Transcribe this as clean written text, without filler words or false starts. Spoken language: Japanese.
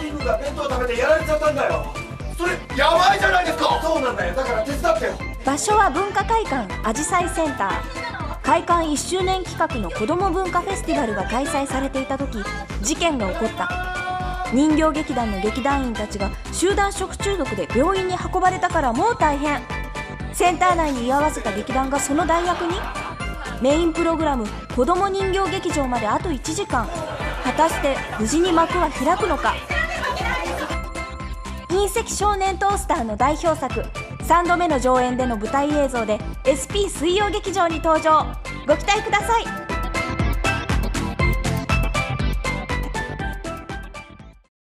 リングが弁当食べてやられちゃったんだよ。それやばいじゃないですか。そうなんだよ、だから手伝ってよ。 場所は文化会館あじさいセンター。開館1周年企画の子ども文化フェスティバルが開催されていた時、事件が起こった。人形劇団の劇団員たちが集団食中毒で病院に運ばれたからもう大変。センター内に居合わせた劇団がその代役に。メインプログラム子ども人形劇場まであと1時間。果たして無事に幕は開くのか。隕石少年トースターの代表作、3度目の上演での舞台映像で SP 水曜劇場に登場。ご期待ください。